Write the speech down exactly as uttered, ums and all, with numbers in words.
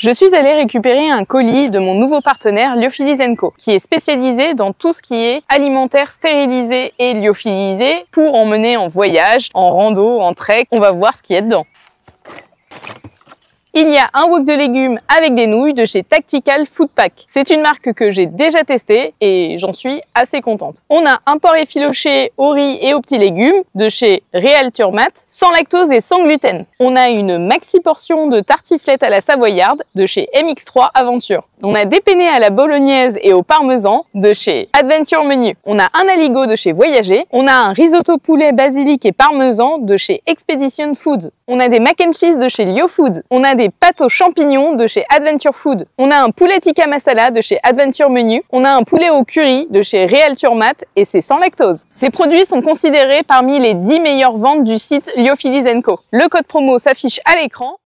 Je suis allée récupérer un colis de mon nouveau partenaire Lyophilis and Co, qui est spécialisé dans tout ce qui est alimentaire stérilisé et lyophilisé pour emmener en voyage, en rando, en trek. On va voir ce qu'il y a dedans. Il y a un wok de légumes avec des nouilles de chez Tactical Food Pack. C'est une marque que j'ai déjà testée et j'en suis assez contente. On a un porc effiloché au riz et aux petits légumes de chez Real Turmat, sans lactose et sans gluten. On a une maxi portion de tartiflette à la savoyarde de chez M X trois Aventure. On a des penne à la bolognaise et au parmesan de chez Adventure Menu. On a un aligot de chez Voyager. On a un risotto poulet basilic et parmesan de chez Expedition Foods. On a des mac and cheese de chez Lyo Food. On a des pâtes aux champignons de chez Adventure Food. On a un poulet tikka masala de chez Adventure Menu. On a un poulet au curry de chez Real Turmat et c'est sans lactose. Ces produits sont considérés parmi les dix meilleures ventes du site Lyophilis and Co. Le code promo s'affiche à l'écran.